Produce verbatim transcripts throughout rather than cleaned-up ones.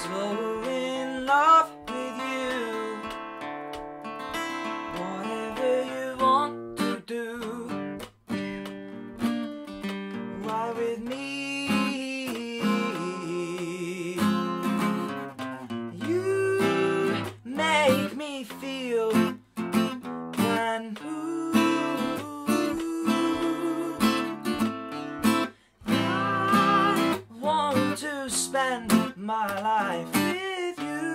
so in love with you. Whatever you want to do, why with me? You make me feel brand new. I want to spend my life with you.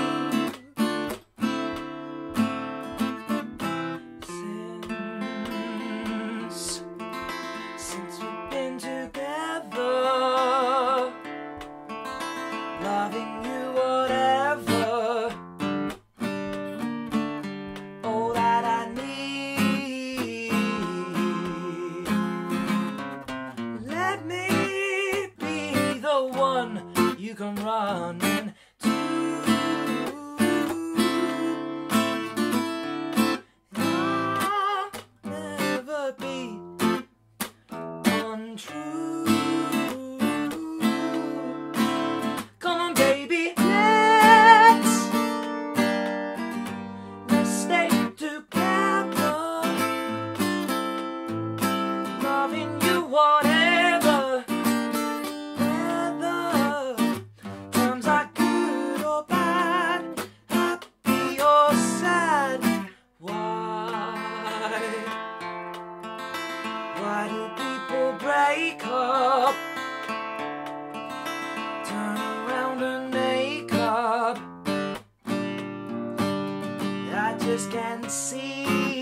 Since, since we've been together, loving you whatever, all that I need. Let me be the one you can run into. I'll never be untrue. Come on, baby, let's let's stay together, loving you whatever. Why do people break up, turn around and make up? I just can't see.